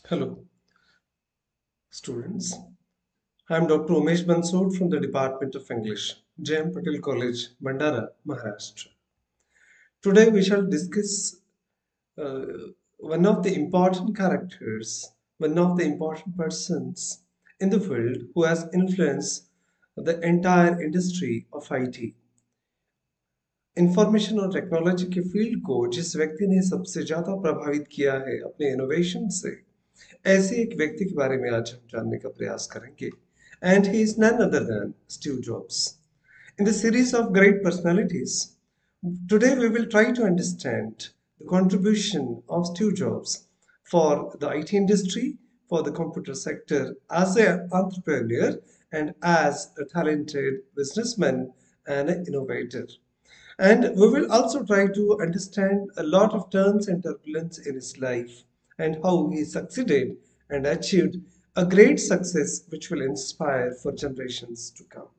Hello, students. I am Dr. Umesh Bansood from the Department of English, J.M. Patel College, Bandara, Maharashtra. Today we shall discuss uh, one of the important characters, one of the important persons in the field who has influenced the entire industry of IT. Information और technology के field को जिस व्यक्ति ने सबसे ज्यादा प्रभावित किया है अपने इनोवेशन से, ऐसे एक व्यक्ति के बारे में आज हम जानने का प्रयास करेंगे. And he is none other than Steve Jobs. In the series of great personalities, today we will try to understand the contribution of Steve Jobs for the IT industry, for the computer sector as an entrepreneur and as a talented businessman and an innovator. And we will also try to understand a lot of turns and turbulence in his life and how he succeeded and achieved a great success which will inspire for generations to come.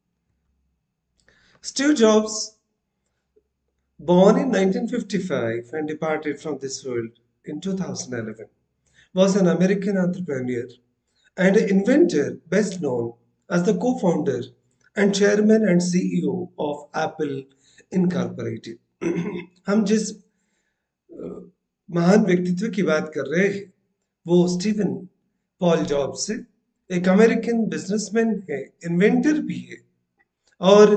Steve Jobs, born in 1955 and departed from this world in 2011, was an American entrepreneur and inventor best known as the co-founder and chairman and CEO of Apple Incorporated. हम जिस महान व्यक्तित्व की बात कर रहे हैं वो स्टीवन पॉल जॉब्स है. एक अमेरिकन बिजनेसमैन है, इन्वेंटर भी है और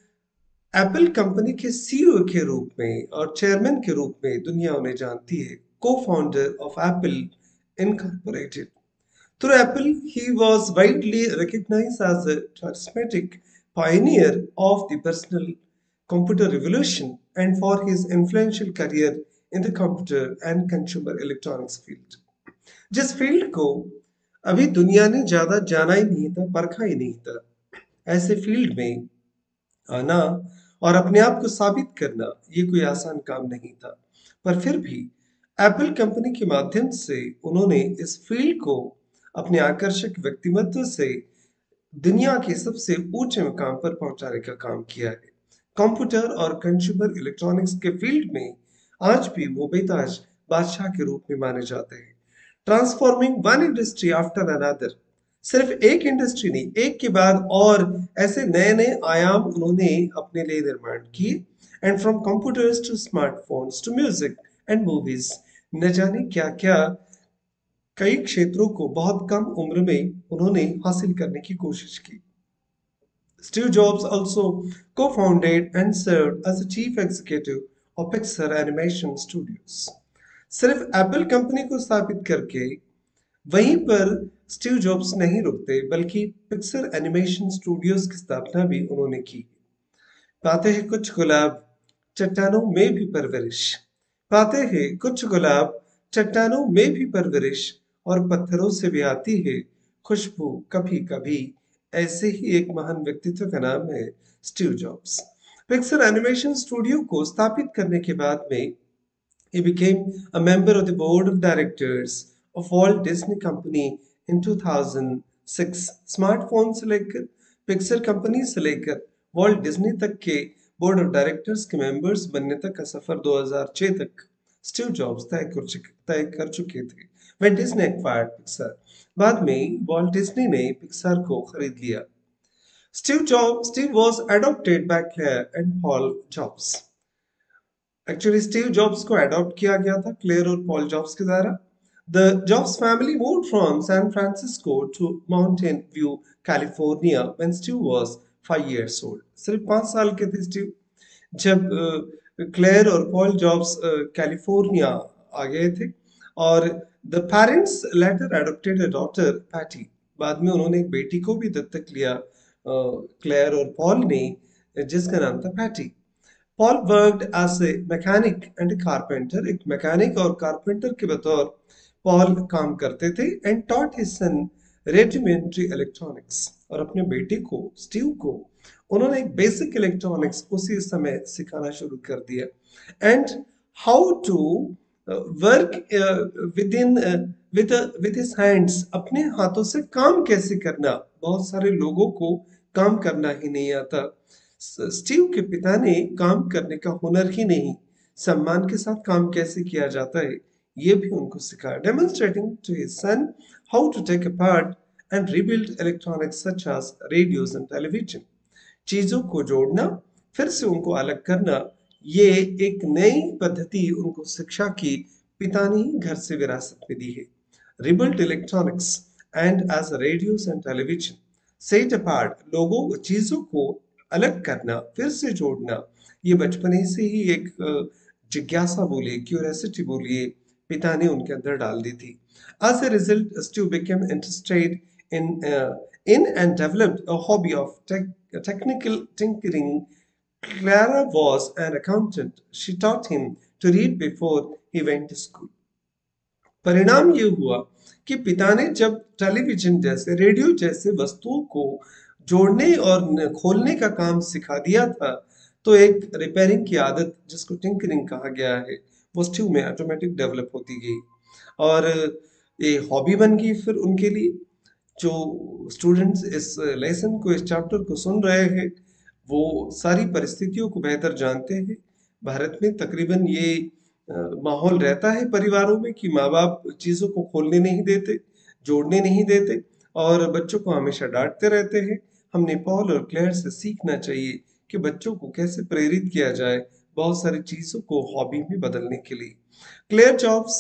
एप्पल कंपनी के सीईओ के रूप में और चेयरमैन के रूप में दुनिया उन्हें जानती है. Co-founder of Apple Incorporated. Through Apple, he was widely recognized as a charismatic pioneer of the personal computer revolution and for his influential career in the computer and consumer electronics field. जिस field को अभी दुनिया ने ज्यादा जाना ही नहीं था, परखा ही नहीं था, ऐसे फील्ड में आना और अपने आप को साबित करना ये कोई आसान काम नहीं था. पर फिर भी एप्पल कंपनी के माध्यम से उन्होंने इस फील्ड को अपने आकर्षक व्यक्तिमत्व से दुनिया के सबसे ऊंचे मुकाम पर पहुंचाने का काम किया है. कंप्यूटर और कंज्यूमर इलेक्ट्रॉनिक्स के फील्ड में आज भी वो बेताज बादशाह के रूप में माने जाते हैं. Transforming one industry after another, सिर्फ एक इंडस्ट्री नहीं, एक के बाद और ऐसे नए नए आयाम उन्होंने अपने लिए निर्माण किए. And from computers to smartphones to music and movies, न जाने क्या क्या कई क्षेत्रों को बहुत कम उम्र में उन्होंने हासिल करने की कोशिश की. Steve Jobs also co-founded and served as the chief executive of Pixar Animation Studios. सिर्फ एप्पल कंपनी को स्थापित करके वहीं पर स्टीव जॉब्स नहीं रुकते, बल्कि पिक्सर एनिमेशन स्टूडियोज की स्थापना भी उन्होंने की. पाते हैं कुछ गुलाब चट्टानों में भी परवरिश, पाते हैं कुछ गुलाब चट्टानों में भी परवरिश, और पत्थरों से भी आती है खुशबू कभी कभी. ऐसे ही एक महान व्यक्तित्व का नाम है Steve Jobs. Pixar animation studio को स्थापित करने के बाद में he became a member of the board of directors of Walt Disney Company in 2006. Smartphone से लेकर पिक्सर कंपनी से लेकर वॉल्ट डिज्नी तक के बोर्ड ऑफ डायरेक्टर्स के मेंबर्स बनने तक का सफर 2006 तक स्टीव जॉब्स तय कर चुके थे. When Disney acquired Pixar, बाद में वॉल्ट डिज्नी ने पिक्सार को खरीद लिया. Steve was adopted by Claire and Paul Jobs. Actually Steve Jobs को अडॉप्ट किया गया था क्लेयर और पॉल जॉब्स के द्वारा. The Jobs family moved from San Francisco to Mountain View California when Steve was 5 years old. सिर्फ 5 साल के थे स्टीव जब क्लेयर और पॉल जॉब्स कैलिफोर्निया आ गए थे. और the parents later adopted a daughter Patty. बाद में उन्होंने एक बेटी को भी दत्तक लिया क्लेयर और पॉल ने, जिसका नाम था Patty. Paul worked as a mechanic and a carpenter. एक मैकेनिक और कारपेंटर के बतौर पॉल काम करते थे. And taught his son rudimentary electronics. और अपने बेटे को स्टीव को उन्होंने एक बेसिक इलेक्ट्रॉनिक्स उसी समय सिखाना शुरू कर दिया. And how to work with his hands. अपने हाथों से काम कैसे करना. बहुत सारे लोगों को काम करना ही नहीं आता. स्टीव के पिता ने काम करने का हुनर ही नहीं, सम्मान के साथ काम कैसे किया जाता है ये भी उनको सिखाया, demonstrating to his son how to take apart and rebuild electronics such as radios and television. चीजों को जोड़ना, फिर से उनको अलग करना, ये एक नई पद्धति उनको शिक्षा की पिता ने ही घर से विरासत में दी है। Rebuilt electronics and as radios and television, set apart, लोगों चीजों को अलग करना, फिर से जोड़ना, ये बचपन से ही एक जिज्ञासा बोलिए, क्यूरियोसिटी बोलिए, पिता ने उनके अंदर डाल दी थी। As a result, Stu became interested in and developed a hobby of technical tinkering. Clara was an accountant. She taught him to read before he went to school. परिणाम ये हुआ कि पिता ने जब टेलीविजन जैसे, रेडियो जैसे वस्तुओं को जोड़ने और खोलने का काम सिखा दिया था, तो एक रिपेयरिंग की आदत, जिसको टिंकरिंग कहा गया है, वो स्टीव में ऑटोमेटिक डेवलप होती गई और ये हॉबी बन गई फिर उनके लिए। जो स्टूडेंट्स इस लेसन को, इस चैप्टर को सुन रहे हैं, वो सारी परिस्थितियों को बेहतर जानते हैं। भारत में तकरीबन ये माहौल रहता है परिवारों में कि माँ बाप चीजों को खोलने नहीं देते, जोड़ने नहीं देते और बच्चों को हमेशा डांटते रहते हैं। हमने पॉल और क्लेयर से सीखना चाहिए कि बच्चों को कैसे प्रेरित किया जाए बहुत सारी चीजों को हॉबी में बदलने के लिए। Claire Jobs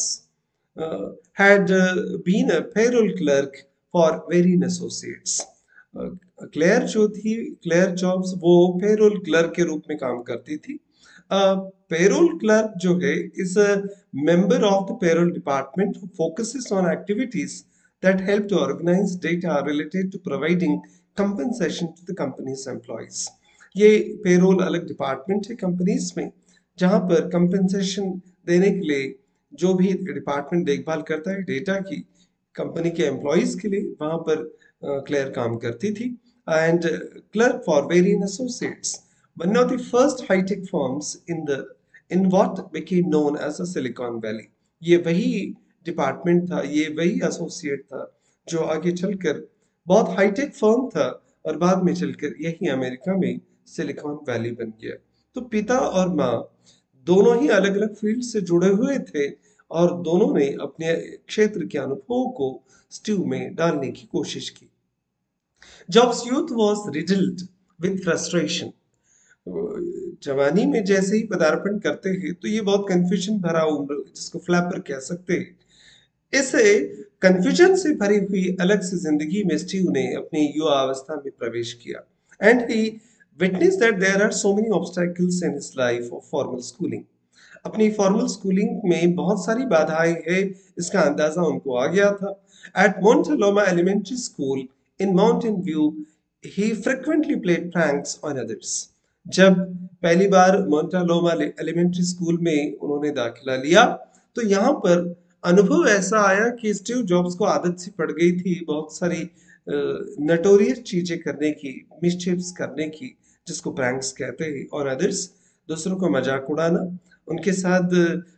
had been a payroll clerk for Varian Associates. Claire जो थी, क्लेयर जॉब्स, वो पेरोल क्लर्क के रूप में काम करती थी। पेरोल क्लर्क जो है is a member of the payroll department who focuses on activities that help to organize data related to providing compensation to the company's employees. ये पेरोल अलग डिपार्टमेंट है कंपनीज में, जहां पर कंपनसेशन देने के लिए जो भी डिपार्टमेंट देखभाल करता है डेटा की कंपनी के एम्प्लॉयज के लिए, वहां पर क्लेयर काम करती थी। And clerk for Varian Associates, one of the first high tech firms in what became known as a Silicon Valley. ये वही डिपार्टमेंट था, ये वही एसोसिएट था जो आगे चलकर बहुत हाईटेक फर्म था और बाद में चलकर यही अमेरिका में सिलिकॉन वैली बन गया। तो पिता और माँ दोनों ही अलग अलग फील्ड से जुड़े हुए थे और दोनों ने अपने क्षेत्र के अनुभवों को स्टीव में डालने की कोशिश की। Jobs youth was riddled with frustration. जवानी में जैसे ही पदार्पण करते हैं तो ये बहुत कंफ्यूजन भरा उम्र, जिसको फ्लैपर कह सकते हैं, इसे कंफ्यूजन से भरी हुई अलग से जिंदगी में स्टीव ने अपनी युवा अवस्था में प्रवेश किया। And he witnessed that there are so many obstacles in his life of formal schooling. अपनी फॉर्मल स्कूलिंग में बहुत सारी बाधाएं हैं, इसका अंदाजा उनको आ गया था। At Montaloma Elementary School in Mountain View, he frequently played pranks on others. जब पहली बार मोंटालोमा एलिमेंट्री स्कूल में उन्होंने दाखिला लिया, तो यहाँ पर अनुभव ऐसा आया कि स्टीव जॉब्स को आदत सी पड़ गई थी बहुत सारी नटोरियस चीजें करने की, मिसचिफ्स करने की, जिसको प्रैंक्स कहते हैं, और अदर्स, दूसरों को मजाक उड़ाना, उनके साथ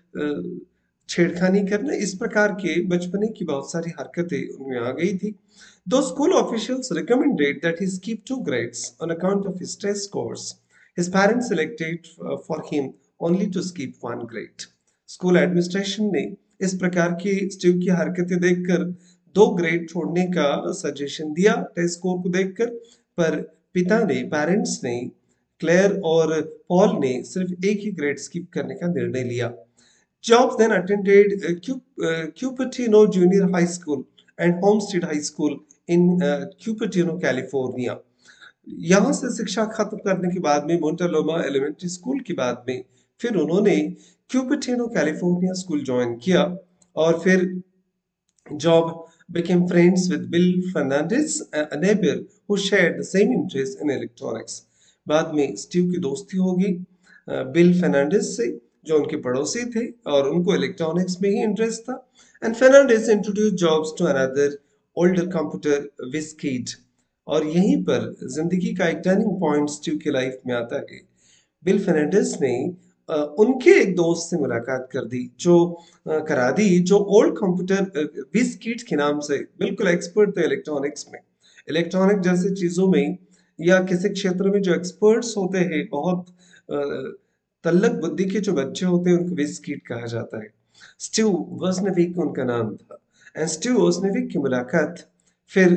छेड़खानी करना, इस प्रकार के बचपने की बहुत सारी हरकतें उनमें आ गई थी। Though school officials recommended that he skip 2 grades on account of his test scores, his parents elected for him only to skip 1 grade. School administration ने इस प्रकार की स्टीव की हरकतें देखकर 2 ग्रेड छोड़ने का सजेशन दिया टेस्ट स्कोर को देखकर, पर पिता ने, पेरेंट्स ने, क्लेयर और पॉल ने सिर्फ एक ही ग्रेड स्किप करने का निर्णय लिया। Jobs then attended Cupertino Junior High School and Homestead High School in Cupertino, California. यहाँ से शिक्षा खत्म करने के बाद में मोंटालोमा एलिमेंट्री स्कूल के बाद में फिर उन्होंने क्यूपर्टिनो कैलिफोर्निया स्कूल ज्वाइन किया और फिर Job became friends with Bill Fernandez, a neighbor who shared the same interest in electronics. बाद में स्टीव की दोस्ती होगी बिल फर्नांडिस से, जो उनके पड़ोसी थे और उनको इलेक्ट्रॉनिक्स में ही इंटरेस्ट था। And Fernandez introduce Jobs to another older computer whiz kid. और यहीं पर जिंदगी का एक टर्निंग पॉइंट स्टीव की लाइफ में आता है। बिल फर्नांडिस ने उनके एक दोस्त से मुलाकात कर दी, जो करा दी, जो ओल्ड कंप्यूटर विज किड के नाम से बिल्कुल एक्सपर्ट थे इलेक्ट्रॉनिक्स में। इलेक्ट्रॉनिक जैसे चीजों में या किसी क्षेत्र में जो एक्सपर्ट्स होते हैं, बहुत तल्लक बुद्धि के जो बच्चे होते हैं, उनको विज किड कहा जाता है। स्टीव वोजनेविक उनका नाम था। एंड स्टीव वोजनेविक की मुलाकात फिर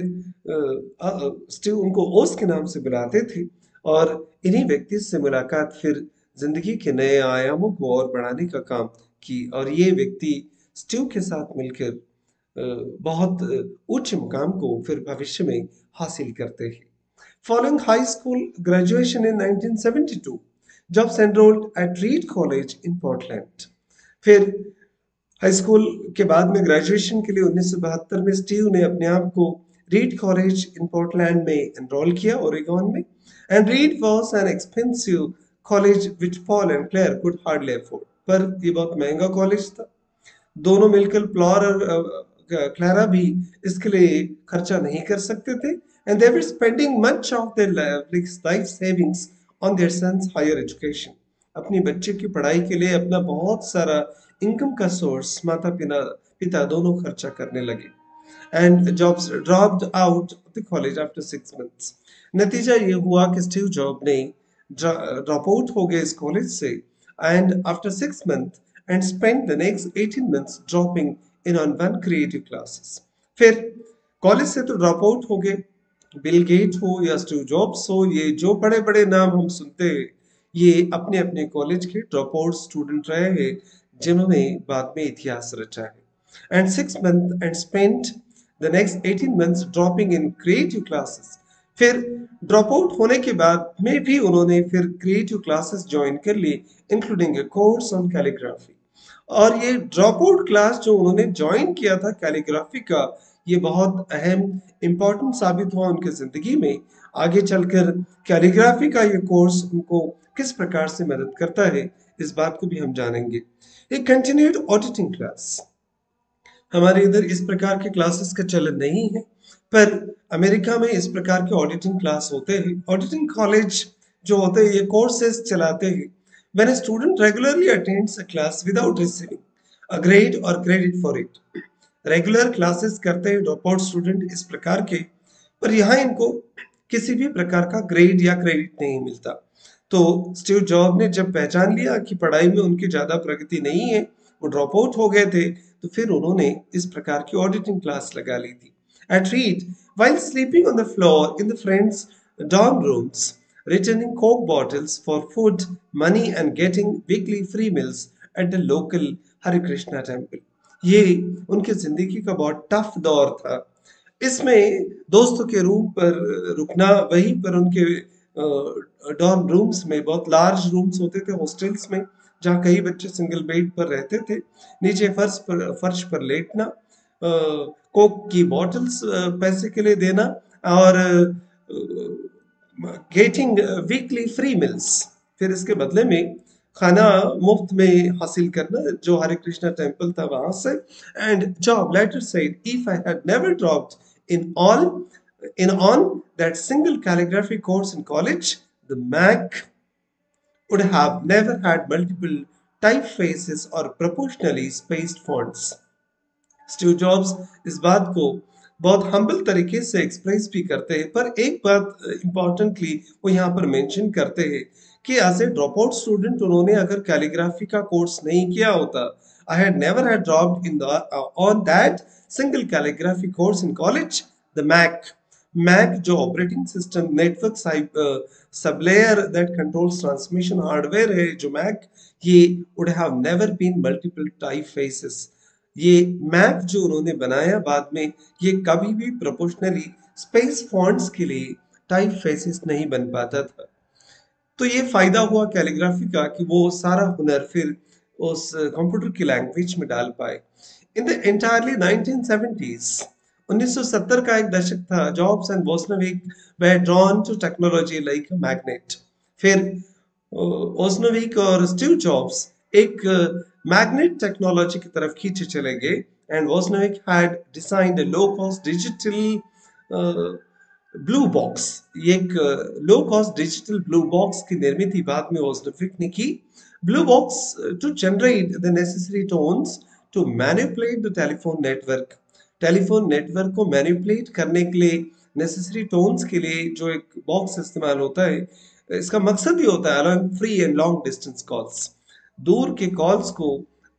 स्टीव उनको ओस के नाम से बुलाते थे, और इन्हीं व्यक्ति से मुलाकात फिर जिंदगी के नए आयामों को और बढ़ाने का काम की, और ये व्यक्ति स्टीव के साथ मिलकर बहुत उच्च मुकाम को फिर भविष्य में हासिल करते हैं। Following high school graduation in 1972, Jobs enrolled at Reed College in Portland. फिर हाई स्कूल के बाद में ग्रेजुएशन के लिए 1972 में स्टीव ने अपने आप को रीड कॉलेज इन पोर्टलैंड में एनरोल किया, ओरेगन में। And Reed was an expensive college which Paul and Claire could hardly afford. पर ये बहुत महंगा कॉलेज था। दोनों मिलकर प्लॉर और क्लारा भी इसके लिए खर्चा नहीं कर सकते थे। And they were spending much of their life savings on their son's higher education. अपनी बच्चे की पढ़ाई के लिए अपना बहुत सारा इनकम का सोर्स माता पिता पिता दोनों खर्चा करने लगे। And Jobs dropped out of the college after 6 months। नतीजा ये हुआ कि स्टीव जॉब ने ड्रॉप आउट हो गए इस कॉलेज से, and after 6 months and spent the next 18 months dropping in on one creative classes। फिर कॉलेज से तो ड्रॉप आउट हो गए। बिल गेट हो या स्टीव जॉब्स हो, ये जो बड़े बड़े नाम हम सुनते हैं, ये अपने अपने कॉलेज के ड्रॉप आउट स्टूडेंट रहे हैं जिन्होंने बाद में इतिहास रचा है। And 6 months and spent the next 18 months dropping in creative classes। फिर ड्रॉप आउट होने के बाद में भी उन्होंने फिर क्रिएटिव क्लासेस ज्वाइन कर ली, including a course on calligraphy. और ये ड्रॉप आउट क्लास जो उन्होंने ज्वाइन किया था कैलीग्राफी का, ये बहुत अहम इम्पोर्टेंट साबित हुआ उनके जिंदगी में। आगे चलकर कैलीग्राफी का ये कोर्स उनको किस प्रकार से मदद करता है, इस बात को भी हम जानेंगे। एक कंटिन्यूड ऑडिटिंग क्लास, हमारे इधर इस प्रकार के क्लासेस का चलन नहीं है, पर अमेरिका में इस प्रकार के ऑडिटिंग क्लास होते हैं। ऑडिटिंग कॉलेज जो होते हैं ये कोर्सेज चलाते हैं। When a student regularly attends a class without receiving a grade और credit for it. Regular classes करते हैं ड्रॉप आउट स्टूडेंट इस प्रकार के, पर यहाँ इनको किसी भी प्रकार का ग्रेड या क्रेडिट नहीं मिलता। तो स्टीव जॉब ने जब पहचान लिया कि पढ़ाई में उनकी ज्यादा प्रगति नहीं है, वो ड्रॉप आउट हो गए थे, तो फिर उन्होंने इस प्रकार की ऑडिटिंग क्लास लगा ली थी। At Reed, while sleeping on the floor in the friends' dorm rooms, returning Coke bottles for food, money, and getting weekly free meals at the local Hare Krishna temple। ये उनकी जिंदगी का बहुत tough दौर था। इसमें दोस्तों के रूम पर रुकना, वहीं पर उनके डॉर्म रूम्स में, बहुत लार्ज रूम्स होते थे हॉस्टल्स में, जहाँ कई बच्चे सिंगल बेड पर रहते थे, नीचे फर्श पर लेटना, कोक की बॉटल्स पैसे के लिए देना, और गेटिंग वीकली फ्री मिल्स, फिर इसके बदले में खाना मुफ्त में हासिल करना, जो हरे कृष्णा टेम्पल था वहां से। And Job later said, if I had never dropped in all in on that single calligraphy course in college, the Mac would have never had multiple typefaces or proportionally spaced fonts। Steve Jobs इस बात को बहुत humble तरीके से express भी करते हैं, पर एक बात इंपॉर्टेंटली वो यहाँ पर मेंशन करते हैं कि as a drop out student उन्होंने अगर कैलीग्राफी का कोर्स नहीं किया होता, I had never had dropped in on that single calligraphy course in college, the Mac जो operating system network sublayer that controls transmission hardware है, जो मैक, ये would have never been multiple type faces. ये map जो उन्होंने बनाया बाद में, ये कभी भी प्रोपोर्शनली स्पेस फॉन्ट्स के लिए टाइप फेसेस नहीं बन पाता था। तो ये फायदा हुआ कैलीग्राफी का कि वो सारा हुनर फिर उस कंप्यूटर की लैंग्वेज में डाल पाए। इन द एंटायरली 1970s, 1970 का एक दशक था, Jobs and Wozniak were drawn to technology like a magnet. फिर वोजनेविक और स्टीव जॉब्स एक मैग्नेट टेक्नोलॉजी की तरफ खींचे चले गए। And Wozniak had designed a low cost digital blue box, ये एक low cost digital blue box की निर्मित बाद में वोजनेविक ने की। Blue box to generate the necessary tones to manipulate the telephone network को मैनिपुलेट करने के लिए नेसेसरी टोन्स के लिए जो एक बॉक्स इस्तेमाल होता है, इसका मकसद ही होता है allowing free and long distance calls, दूर के कॉल्स को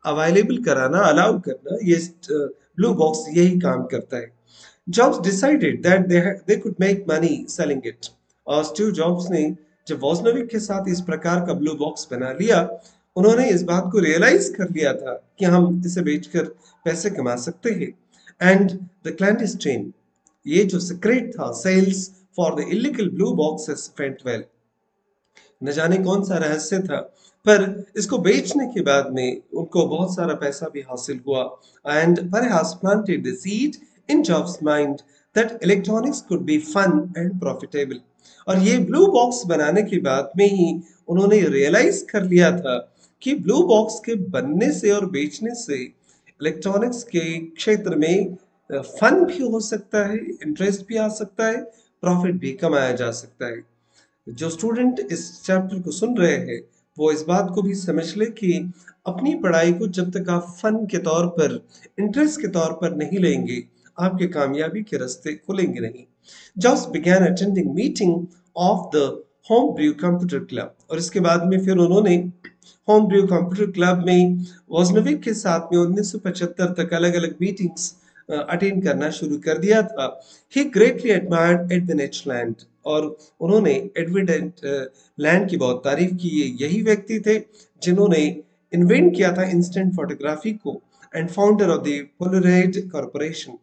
अवेलेबल कराना, अलाउ करना, ये ब्लू बॉक्स यही काम करता है। Jobs decided that they could make money selling it. और स्टीव जॉब्स ने जब वॉजनविक के साथ इस प्रकार का ब्लू बॉक्स बना लिया, उन्होंने इस बात को रियलाइज कर लिया था कि हम इसे बेचकर पैसे कमा सकते हैं। एंड द क्लैंडस्टाइन, ये जो सीक्रेट था, sales for the illegal blue boxes went well. न जाने कौन सा रहस्य था, पर इसको बेचने के बाद में उनको बहुत सारा पैसा भी हासिल हुआ। And perhaps planted the seed in Jobs mind that electronics could be fun and profitable. और ये ब्लू बॉक्स बनाने के बाद में ही उन्होंने रियलाइज कर लिया था कि ब्लू बॉक्स के बनने से और बेचने से इलेक्ट्रॉनिक्स के क्षेत्र में फन भी हो सकता है, इंटरेस्ट भी आ सकता है, प्रॉफिट भी कमाया जा सकता है। जो स्टूडेंट इस चैप्टर को सुन रहे हैं, वो इस बात को भी समझ ले कि अपनी पढ़ाई को जब तक आप फन के तौर पर, इंटरेस्ट के तौर पर नहीं लेंगे, आपके कामयाबी के रास्ते खुलेंगे नहीं। Jobs began attending meeting of the Homebrew Computer Club. और इसके बाद में फिर उन्होंने होम ब्रू कंप्यूटर क्लब में वॉजनविक के साथ में 1975 तक अलग अलग मीटिंग्स अटेंड करना शुरू कर दिया था। He greatly admired Edwin H Land. और उन्होंने एडविन लैंड की बहुत तारीफ की। ये यही व्यक्ति थे जिन्होंने इन्वेंट किया था इंस्टेंट फोटोग्राफी को, and founder of the Polaroid corporation.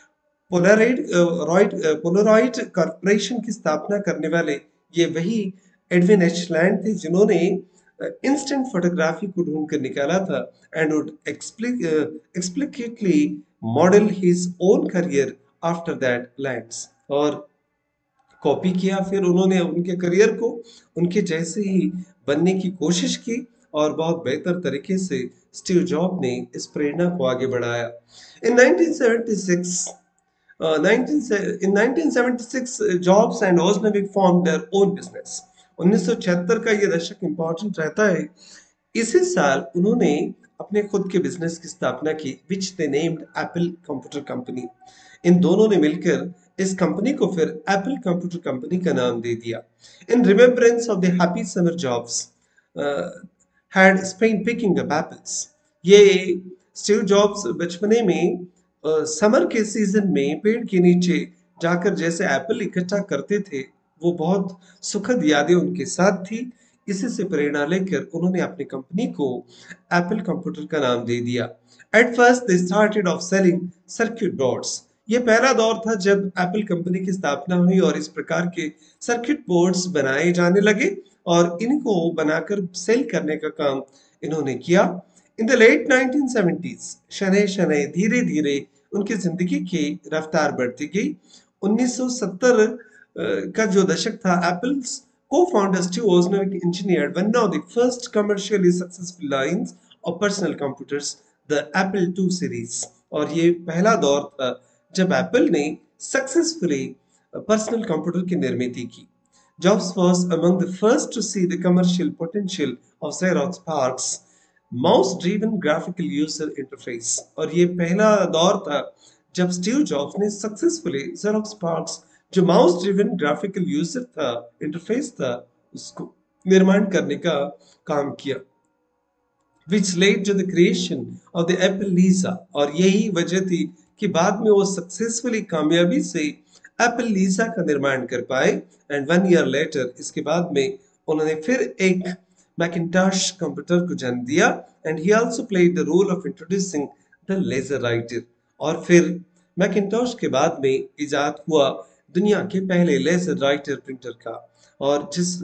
Polaroid corporation की स्थापना करने वाले ये वही एडविन एच लैंड थे जिन्होंने इंस्टेंट फोटोग्राफी को ढूंढ कर निकाला था, and would explicitly model his own career after that Land's. और कॉपी किया फिर उन्होंने उनके करियर को, उनके जैसे ही बनने की कोशिश की, और बहुत बेहतर तरीके से स्टीव जॉब ने इस प्रेरणा को आगे बढ़ाया। इन 1976 in 1976 Jobs and Wozniak formed their own business। 1976 का ये दशक इंपॉर्टेंट रहता है। इसी साल उन्होंने अपने खुद के बिजनेस की स्थापना की, which they named Apple computer company. इन दोनों ने मिलकर इस कंपनी को फिर एप्पल कंप्यूटर कंपनी का नाम दे दिया। In remembrance of the happy summer Jobs had spent picking up apples. ये स्टीव जॉब्स बचपने में समर के सीजन में पेड़ के नीचे जाकर जैसे एप्पल इकट्ठा करते थे, वो बहुत सुखद यादें उनके साथ थी। इसी से प्रेरणा लेकर उन्होंने अपनी कंपनी को एप्पल कंप्यूटर का नाम दे दिया। At first they started off selling circuit boards. ये पहला दौर था जब एप्पल कंपनी की स्थापना हुई और इस प्रकार के सर्किट बोर्ड्स बनाए जाने लगे, और इनको बनाकर सेल करने का काम इन्होंने किया। इन द लेट 1970s शनै शनै धीरे धीरे उनकी जिंदगी की रफ्तार बढ़ती गई। 1970 का जो दशक था, Apple's co-founder Steve Wozniak engineered one of the first commercially successful lines of personal computers, the Apple II series। और ये पहला दौर था जब एप्पल ने सक्सेसफुली पर्सनल कंप्यूटर की निर्मित की। Jobs was among the first to see the commercial potential of Xerox PARC's mouse driven graphical user interface. और ये पहला दौर था जब स्टीव जॉब्स ने सक्सेसफुली Xerox PARC's जो माउस ड्रिवन ग्राफिकल यूजर था, इंटरफेस था, उसको निर्माण करने का काम किया, which led to the creation of the Apple Lisa। और यही वजह थी कि बाद में वो सक्सेसफुली कामयाबी से एप्पल लीसा का निर्माण कर पाए। एंड 1 year लेटर, इसके बाद में उन्होंने फिर एक मैकिंटॉश कंप्यूटर को जन्म दिया। And he also played the role of introducing the laser writer. और फिर मैकिंटॉश के बाद में इजाद हुआ दुनिया के पहले लेजर राइटर प्रिंटर का। और जिस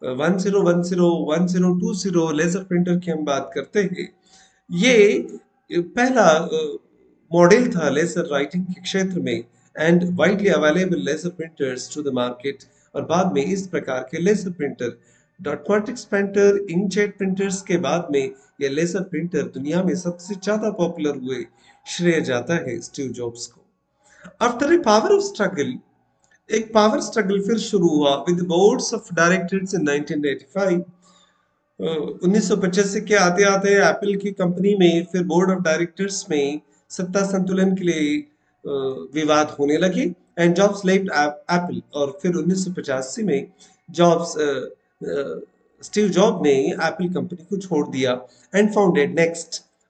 1010 1020 लेजर प्रिंटर की हम बात करते हैं, ये पहला मॉडल था लेजर राइटिंग के क्षेत्र में, and widely available laser printers to the market. और बाद में इस प्रकार के laser printer, dot matrix printer, inkjet printers के बाद में ये लेजर प्रिंटर दुनिया में सबसे ज्यादा पॉपुलर हुए। श्रेय जाता है स्टीव जॉब्स को। After a power of struggle, एक पावर स्ट्रगल फिर शुरू हुआ with boards of directors in 1985। 1985 के आते आते एप्पल की कंपनी में फिर बोर्ड ऑफ डायरेक्टर्स में सत्ता संतुलन के लिए विवाद होने लगे। And Jobs left Apple. और फिर 1985 में जॉब्स स्टीव जॉब ने एप्पल कंपनी को छोड़ दिया एंड फाउंडेड नेक्स्ट।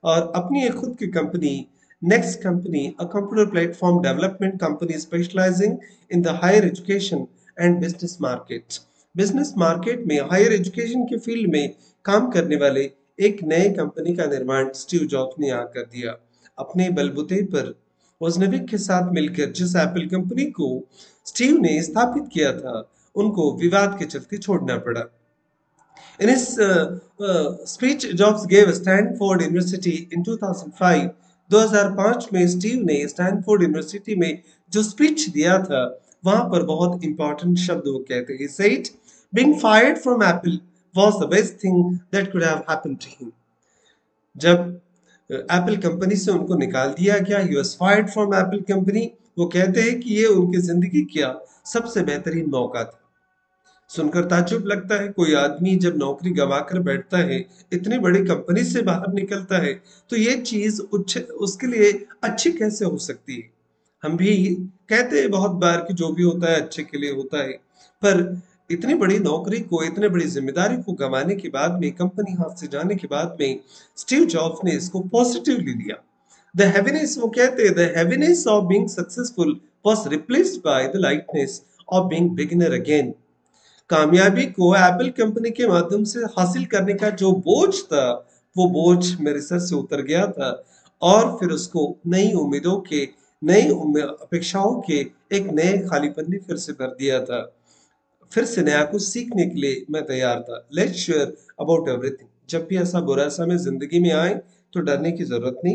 और अपनी एक खुद की company Next company, a computer platform development company specializing in the higher education and business market. Business market में हायर एजुकेशन के फील्ड में काम करने वाले एक नए कंपनी का निर्माण स्टीव जॉब्स ने यहाँ कर दिया। अपने बलबूते पर वोजनेविक के साथ मिलकर जिस एप्पल कंपनी को स्टीव ने स्थापित किया था, उनको विवाद के चलते छोड़ना पड़ा। In his speech, Jobs gave Stanford University in 2005. 2005 में स्टीव ने स्टैनफोर्ड यूनिवर्सिटी में जो स्पीच दिया था, वहां पर बहुत इंपॉर्टेंट शब्द वो कहते हैं। He said, being fired from Apple was the best thing that could have happened to him. जब एप्पल कंपनी से उनको निकाल दिया गया, he was fired from Apple company, वो कहते हैं कि ये उनकी जिंदगी का सबसे बेहतरीन मौका था। सुनकर ताज्जुब लगता है, कोई आदमी जब नौकरी गंवाकर बैठता है, इतनी बड़ी कंपनी से बाहर निकलता है, तो ये चीज उसके लिए अच्छी कैसे हो सकती है। हम भी कहते हैं बहुत बार कि जो भी होता है अच्छे के लिए होता है, पर इतनी बड़ी नौकरी को, इतने बड़ी जिम्मेदारी को गंवाने के बाद में, कंपनी हाथ से जाने के बाद में, स्टीव जॉब्स ने इसको पॉजिटिवली लिया। द हैवीनेस, वो कहते हैं, the heaviness of being successful was replaced by the lightness of being beginner again. कामयाबी को एप्पल कंपनी के माध्यम से हासिल करने का जो बोझ था, वो बोझ मेरे सर से उतर गया था, और फिर उसको नई उम्मीदों के, नई अपेक्षाओं के एक नए खालीपन ने फिर से भर दिया था। फिर से नया कुछ सीखने के लिए मैं तैयार था। Let's share about everything. जब भी ऐसा बुरा समय जिंदगी में आए तो डरने की जरूरत नहीं।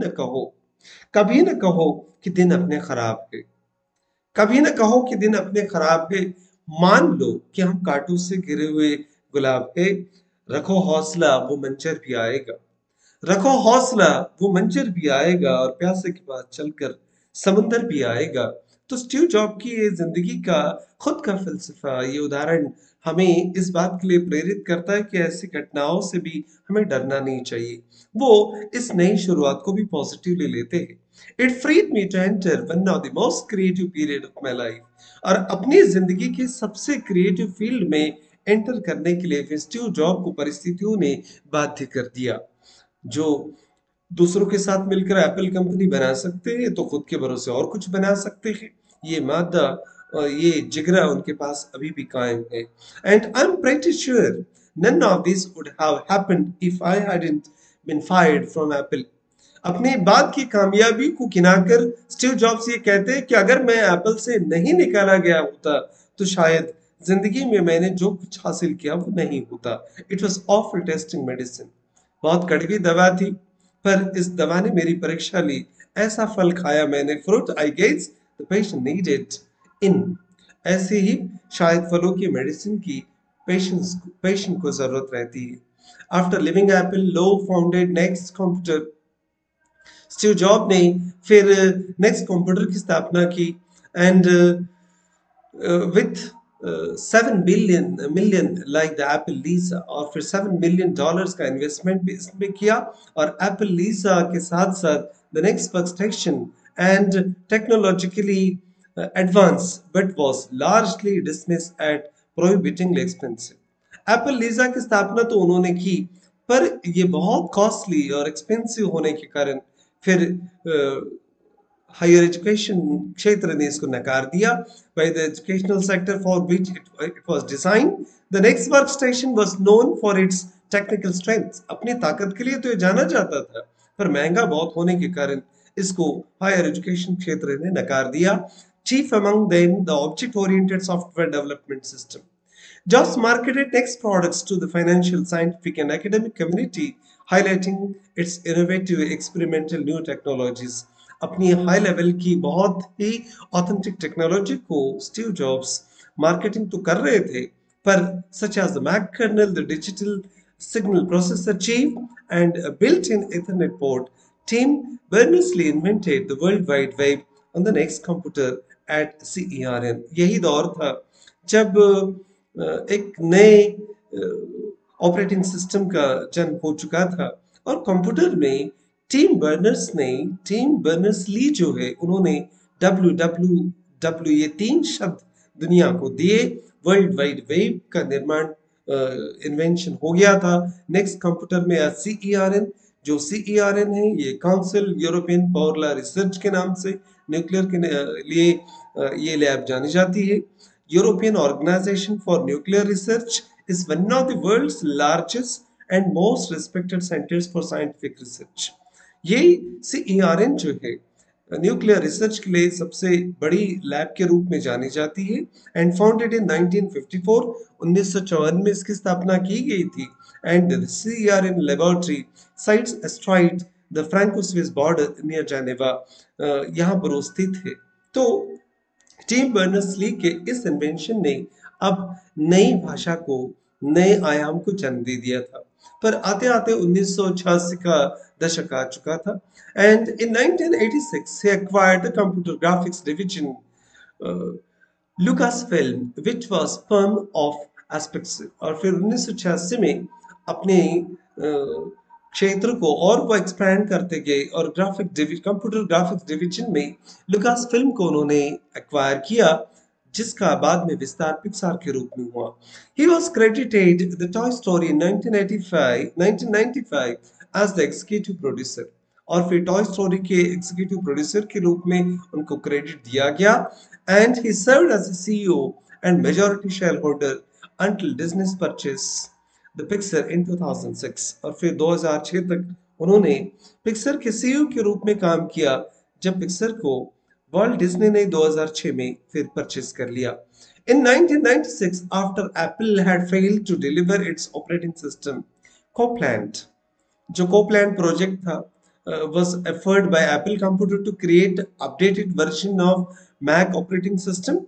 कभी न कहो कि दिन अपने खराब है। कभी न कहो कि दिन अपने खराब है। मान लो कि हम कांटों से घिरे हुए गुलाब है। रखो हौसला, वो मंजर भी आएगा। रखो हौसला, वो मंजर भी आएगा, और प्यासे के पास चलकर समंदर भी आएगा। तो स्टीव जॉब की ये जिंदगी का खुद का फलसफा, ये उदाहरण हमें इस बात के लिए प्रेरित करता है कि ऐसी घटनाओं से भी हमें डरना नहीं चाहिए। वो इस नई शुरुआत को भी पॉजिटिवली लेते हैं। It freed me to enter one of the most creative period of my life. और अपनी जिंदगी के सबसे क्रिएटिव फील्ड में एंटर करने के लिए स्टीव जॉब को परिस्थितियों ने बाध्य कर दिया। जो दूसरों के साथ मिलकर एप्पल कंपनी बना सकते हैं, तो खुद के भरोसे और कुछ बना सकते हैं। ये मादा और ये जिगरा उनके पास अभी भी कायम है। And I am pretty sure none of this would have happened if I hadn't been fired from Apple. अपनी बात की कामयाबी को गिनाकर स्टीव जॉब्स ये कहते हैं कि अगर मैं एप्पल से नहीं निकाला गया होता, तो शायद जिंदगी में मैंने जो कुछ हासिल किया वो नहीं होता। It was awful tasting medicine. बहुत कड़वी दवा थी, पर इस दवा ने मेरी परीक्षा ली। ऐसा फल खाया मैंने, fruit I guess the patient needed in. ऐसे ही शायद फलों की मेडिसिन की पेशेंट को जरूरत रहती है। आफ्टर लिविंग एप्पल, लो founded next computer. Steve Job ने फिर नेक्स्ट कंप्यूटर की स्थापना की, and with 7 million like the Apple Lisa, और फिर $7 मिलियन का इन्वेस्टमेंट भी इसमें किया। और एप्पल लीसा के साथ साथ the next workstation and technologically advance but was largely dismissed at prohibitingly expensive. Apple Lisa की स्थापना तो उन्होंने की, पर ये बहुत कॉस्टली और एक्सपेंसिव होने के कारण फिर हायर एजुकेशन क्षेत्र ने इसको नकार दिया। By the educational sector for which it was design, the next work station was known for its technical strength. अपनी ताकत के लिए तो ये जाना जाता था, पर महंगा बहुत होने के कारण इसको हायर एजुकेशन क्षेत्र ने नकार दिया। Chief among them the object oriented software development system. Jobs marketed next products to the financial, scientific, and academic community, highlighting its innovative, experimental new technologies. अपनी हाई लेवल की बहुत ही ऑथेंटिक टेक्नोलॉजी को Steve Jobs marketing तो कर रहे थे, पर such as the Mac kernel, the digital signal processor chip, and a built-in Ethernet port, Tim Berners-Lee invented the World Wide Web on the next computer at CERN. यही दौर था जब एक नए ऑपरेटिंग सिस्टम का जन्म हो चुका था, और कंप्यूटर में टीम बर्नर्स ली जो है, उन्होंने WWW ये 3 शब्द दुनिया को दिए। वर्ल्ड वाइड वेब का निर्माण इन्वेंशन हो गया था नेक्स्ट कंप्यूटर में CERN। जो CERN है, ये काउंसिल यूरोपियन पावर रिसर्च के नाम से न्यूक्लियर के लिए ये लैब जानी जाती है। European organisation for nuclear research is one of the world's largest and most respected centres for scientific research. ये CERN जो है न्यूक्लियर रिसर्च के लिए सबसे बड़ी लैब के रूप में जानी जाती है एंड फाउंडेड इन 1954, 1954 में इसकी स्थापना की गई थी। And the CERN laboratory sites astride the Franco Swiss border near Geneva, यहाँ पर वो स्थित है। तो टिम बर्नर्स-ली के इस इन्वेंशन ने अब नई भाषा को, नए आयाम को जन्म दे दिया था। पर आते आते 1986 का दशक आ चुका था and in 1986 he acquired the computer graphics division Lucas film which was spun off as Pixar. और फिर 1986 में अपने क्षेत्र को और वो एक्सपैंड करते गए और कंप्यूटर ग्राफिक्स डिवीजन में लुकास फिल्म को उन्होंने एक्वायर किया, जिसका बाद में विस्तार पिक्सार के रूप में हुआ। He was credited the Toy Story in 1995 as the executive producer। और फिर टॉय स्टोरी के एग्जीक्यूटिव प्रोड्यूसर के रूप में उनको क्रेडिट दिया गया and he served as a CEO and majority shareholder until Disney's purchase the Pixar in 2006। और फिर 2006 तक उन्होंने पिक्सर के CEO के रूप में काम किया, जब पिक्सर को वर्ल्ड डिज्नी ने 2006 में फिर परचेज कर लिया। In 1996, after Apple had failed to deliver its operating system, Copland, जो Copland project था, was offered by Apple Computer to create updated version of Mac operating system,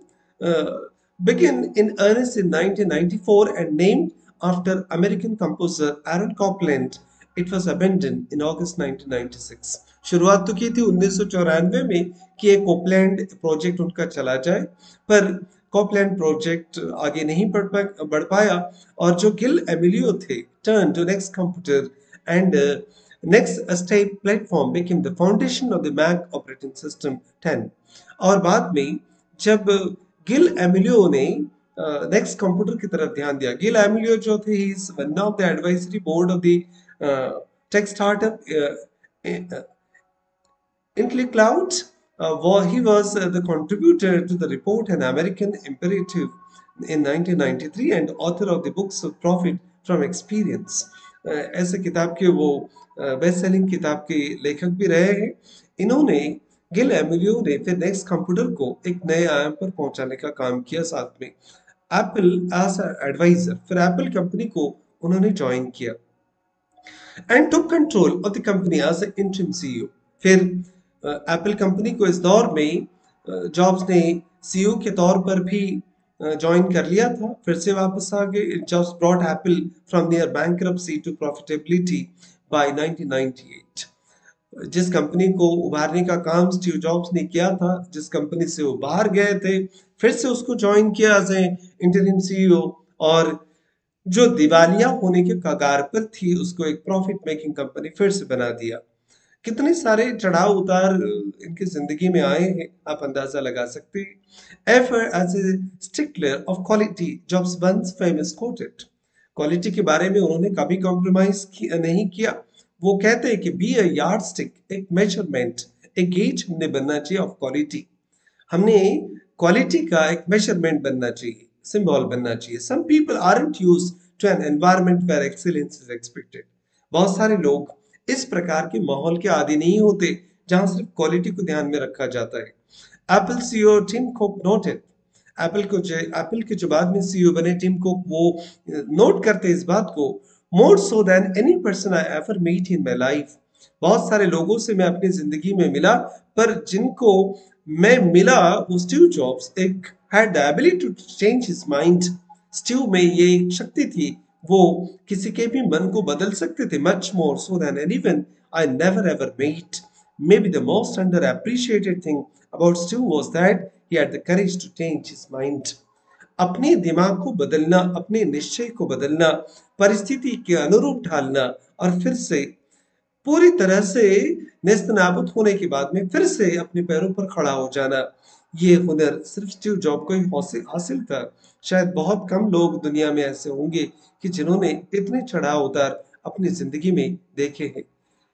began in earnest in 1994 and named after American composer Aaron Copland. It was abandoned in August 1996। शुरुआत तो की थी 1994 में कि एक Copeland project उनका चला जाए, पर कोपलैंड प्रोजेक्ट आगे नहीं बढ़ पाया और जो गिल एमिलियो थे turn to next computer and next step platform became the foundation of the Mac operating system 10। और बाद में जब गिल एमिलियो ने नेक्स्ट कंप्यूटर की तरफ ध्यान दिया, गिल एमिलियो जो थे he is one of the advisory board of the tech startup IntelliCloud। He was the contributor to the report An American Imperative in 1993 and author of the books of Profit from Experience। ऐसे किताब के वो best selling किताब के लेखक भी रहे हैं। इन्होंने गिल एमिलियो ने फिर नेक्स्ट कंप्यूटर को एक नए आयाम पर पहुंचाने का काम किया, साथ में एप्पल एज एडवाइजर। फिर एप्पल कंपनी को उन्होंने ज्वाइन किया and took control of the company as a interim CEO। फिर एप्पल कंपनी को इस दौर में जॉब्स ने CEO के तौर पर भी ज्वाइन कर लिया था, फिर से वापस आ गए। Jobs brought Apple from near bankruptcy to profitability by 1998। जिस कंपनी को उभारने का काम स्टीव जॉब्स ने किया था, जिस कंपनी से वो बाहर गए थे, फिर से उसको ज्वाइन किया एज ए इंटरिम CEO और जो दिवालिया होने के कगार पर थी उसको एक प्रॉफिट मेकिंग कंपनी फिर से बना दिया। कितने सारे चढ़ाव उतार इनकी जिंदगी में आए हैं, आप अंदाजा लगा सकते हैं। Ever as a stickler of quality, Jobs once famous quoted. Quality के बारे में उन्होंने कभी कॉम्प्रोमाइज नहीं किया। वो कहते हैं कि बी अ यार्डस्टिक, एक मेजरमेंट, एक गेज हमने बनना चाहिए ऑफ क्वालिटी। हमने क्वालिटी का एक मेजरमेंट बनना चाहिए, सिंबल बनना चाहिए। Some people aren't used to an environment where excellence is expected. बहुत सारे लोग इस प्रकार के माहौल के आदी नहीं होते जहां सिर्फ क्वालिटी को ध्यान में रखा जाता है। Apple CEO Tim Cook noted, Apple के जो बाद में CEO बने टिम कुक, वो नोट करते इस बात को, more so than any person I ever meet in my life. बहुत सारे लोगों से मैं अपनी जिंदगी में मिला, पर जिनको मैं मिला वो स्टीव जॉब्स एक had the ability to change his mind. Steve में ये शक्ति थी, वो किसी के भी मन को बदल सकते थे। Much more so than anyone I never ever met. Maybe the most underappreciated thing about Steve was that he had the courage to change his mind। अपने दिमाग को बदलना, अपने निश्चय को बदलना, परिस्थिति के अनुरूप ढालना और फिर से पूरी तरह से नेस्तनाबूद होने के बाद में फिर से अपने पैरों पर खड़ा हो जाना, ये हुनर सिर्फ स्टीव जॉब को ही हासिल था। शायद बहुत कम लोग दुनिया में ऐसे होंगे कि जिन्होंने इतने चढ़ाव उतार अपनी जिंदगी में देखे हैं।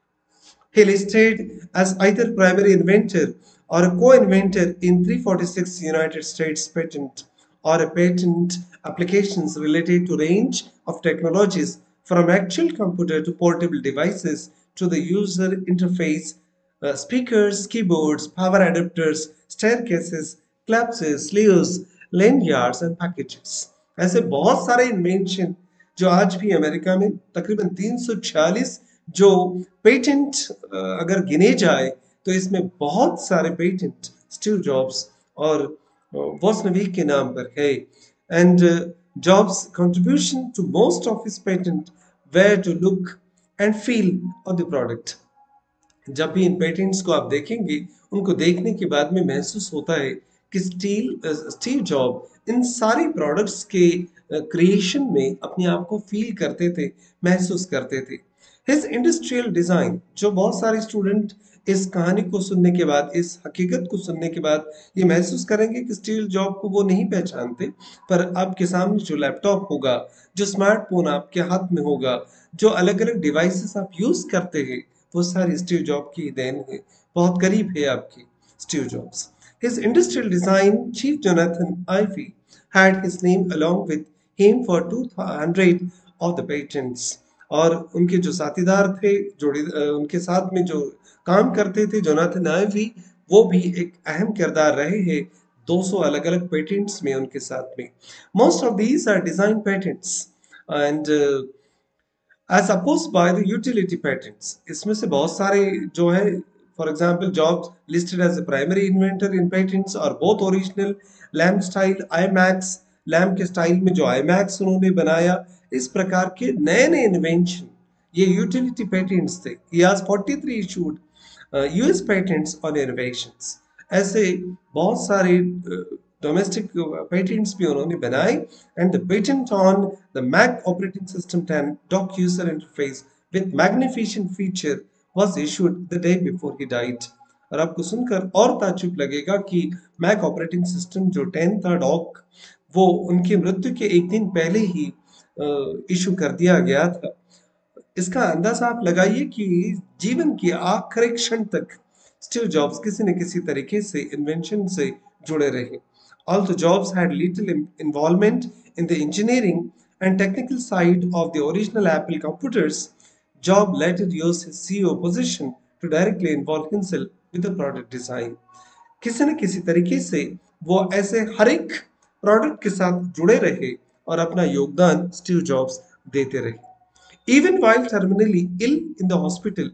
He listed as either primary inventor or a co-inventor in 346 United States patent or a patent applications related to range of technologies from actual computer to portable devices to the user interface, speakers, keyboards, power adapters, staircases, collapses, sleeves, lanyards and packages. ऐसे बहुत सारे invention जो आज भी America में तकरीबन 346 जो patent अगर गिने जाए तो इसमें बहुत सारे पेटेंट स्टीव जॉब्स और वॉसनवी के नाम पर है and Jobs contribution to most of his patent were to look and feel of the product जब भी इन पेटेंट्स को आप देखेंगे उनको देखने के बाद में महसूस होता है कि स्टीव जॉब इन सारी प्रोडक्ट्स के क्रिएशन में अपने आप को फील करते थे महसूस करते थे हिज इंडस्ट्रियल डिजाइन जो बहुत सारे स्टूडेंट इस कहानी को सुनने के बाद इस हकीकत को सुनने के बाद ये महसूस करेंगे कि स्टीव जॉब को वो नहीं पहचानते पर आपके सामने जो लैपटॉप होगा जो स्मार्टफोन आपके हाथ में होगा जो अलग अलग डिवाइसेस आप यूज करते हैं वो सारी स्टीव जॉब की देन है बहुत करीब है आपकी Steve Jobs His industrial design chief Jonathan Ive had his name along with him for 200 of the patents. और उनके जो साथीदार थे उनके साथ में जो काम करते थे जोनाथन आइवी वो भी एक अहम किरदार रहे हैं 200 अलग अलग पेटेंट्स में उनके साथ में most of these are design patents and as opposed by the utility patents इसमें से बहुत सारे जो है for example Jobs listed as a primary inventor in patents और both original lamp style iMacs lamp के स्टाइल में जो iMacs उन्होंने बनाया इस प्रकार के नए नए इन्वेंशन ये यूटिलिटी पेटेंट्स थे he has 43 issued US patents on innovations ऐसे बहुत सारे डोमेस्टिक पेटेंट्स भी उन्होंने बनाए and the patent on the Mac operating system 10 dock user interface with magnification feature was issued the day before he died और आपको सुनकर और ताज्जुब लगेगा कि मैक ऑपरेटिंग सिस्टम जो 10 था डॉक वो उनकी मृत्यु के एक दिन पहले ही इशू कर दिया गया था इसका अंदाजा आप लगाइए कि जीवन के आखिरी क्षण तक स्टीव जॉब्स किसी न किसी तरीके से इन्वेंशन से जुड़े रहे Although Jobs had little involvement in the engineering and technical side of the original Apple computers, Jobs later used his CEO position to directly involve himself with the product design. किसी न किसी तरीके से वो ऐसे हर एक प्रोडक्ट के साथ जुड़े रहे और अपना योगदान स्टीव जॉब्स देते रहे Even while terminally ill in the hospital,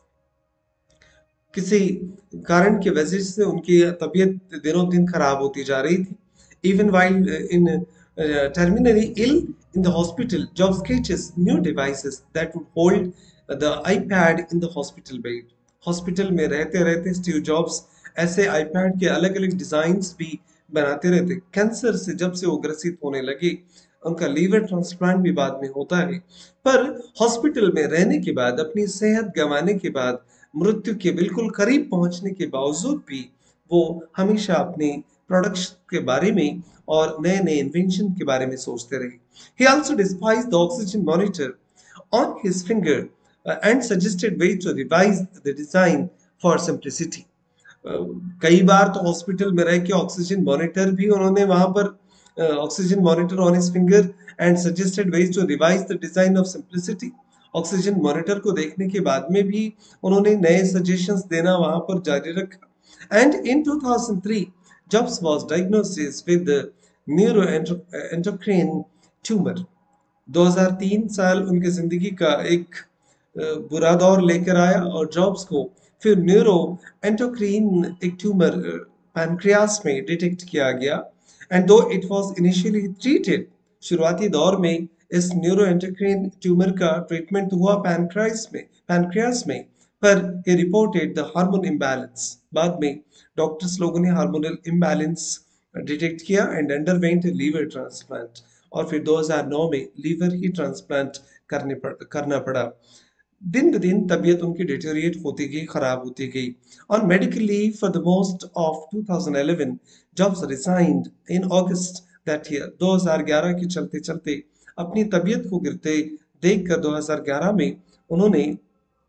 किसी कारण की वजह से उनकी तबीयत दिनों दिन खराब होती जा रही थी even while in terminally ill in the hospital Jobs sketches new devices that would hold the iPad in the hospital bed hospital में रहते रहते स्टीव जॉब्स ऐसे आईपैड के अलग अलग डिजाइन्स भी बनाते रहते कैंसर से जब से वो ग्रसित होने लगे उनका लीवर ट्रांसप्लांट भी बाद में होता है पर हॉस्पिटल में रहने के बाद अपनी सेहत गंवाने के बाद मृत्यु के बिल्कुल करीब पहुंचने के बावजूद भी वो हमेशा अपने प्रोडक्ट्स के बारे में और नए नए इन्वेंशन के बारे में सोचते रहे He also despised the oxygen monitor on his finger and suggested ways to revise the design for simplicity. कई बार तो हॉस्पिटल में रह के ऑक्सीजन मॉनिटर भी उन्होंने वहां पर oxygen monitor on his finger and suggested ways to revise the design of simplicity oxygen monitor को देखने के बाद में भी उन्होंने नए सजेशंस देना वहां पर जारी रखा and in 2003 Jobs was diagnosed with neuroendocrine tumor 2003 साल उनकी जिंदगी का एक बुरा दौर लेकर आया और जॉब्स को फिर न्यूरो एंडोक्रीन एक ट्यूमर पैनक्रियास में डिटेक्ट किया गया एंड दो इट वाज इनिशियली ट्रीटेड शुरुआती दौर में इस न्यूरो एंडोक्रीन ट्यूमर का ट्रीटमेंट हुआ पैनक्रियास में पर he reported the hormone imbalance बाद में डॉक्टर्स लोगों ने हार्मोनल इम्बैलेंस डिटेक्ट किया एंड अंडरवेंट लीवर ट्रांसप्लांट और फिर 2009 में लीवर ही ट्रांसप्लांट करना पड़ा दिन ब दिन तबीयत उनकी डिटेरिएट होती गई खराब होती गई on medical leave for the most of 2011 Jobs resigned in August that year 2011 के चलते चलते अपनी तबीयत को गिरते देखकर 2011 में उन्होंने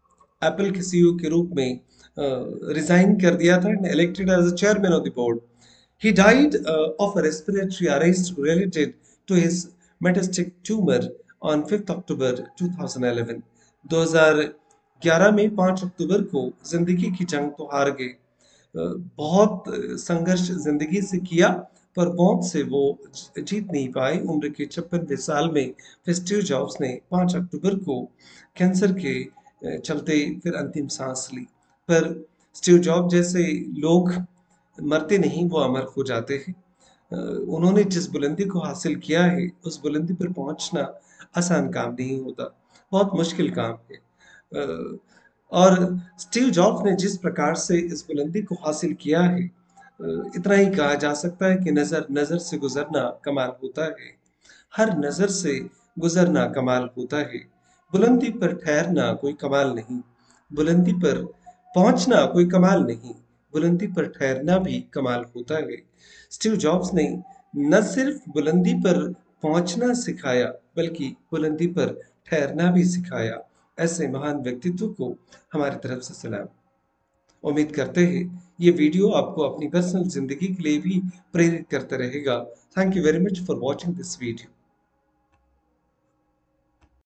एप्पल के सीईओ के रूप में रिजाइन कर दिया था and elected as a chairman of the board. He died of a respiratory arrest related to his metastatic tumor on 5th October 2011. 2011 में 5 अक्टूबर को जिंदगी की जंग तो हार गए. बहुत संघर्ष जिंदगी से किया पर मौत से वो जीत नहीं पाए. उम्र के 56वें साल में स्टीव जॉब्स ने 5 अक्टूबर को कैंसर के चलते फिर अंतिम सांस ली. पर स्टीव जॉब जैसे लोग मरते नहीं, वो अमर हो जाते हैं. उन्होंने जिस बुलंदी को हासिल किया है उस बुलंदी पर पहुंचना आसान काम नहीं होता, बहुत मुश्किल काम है. और स्टीव जॉब्स ने जिस प्रकार से इस बुलंदी को हासिल किया है, इतना ही कहा जा सकता है कि नजर नजर से गुजरना कमाल होता है. हर नजर से गुजरना कमाल होता है. बुलंदी पर ठहरना कोई कमाल नहीं, बुलंदी पर पहुंचना कोई कमाल नहीं, बुलंदी पर ठहरना भी कमाल होता है. स्टीव जॉब्स ने न सिर्फ बुलंदी पर पहुंचना सिखाया बल्कि बुलंदी पर ठहरना भी सिखाया. ऐसे महान व्यक्तित्व को हमारी तरफ से सलाम. उम्मीद करते हैं ये वीडियो आपको अपनी पर्सनल जिंदगी के लिए भी प्रेरित करता रहेगा. Thank you very much for watching this video.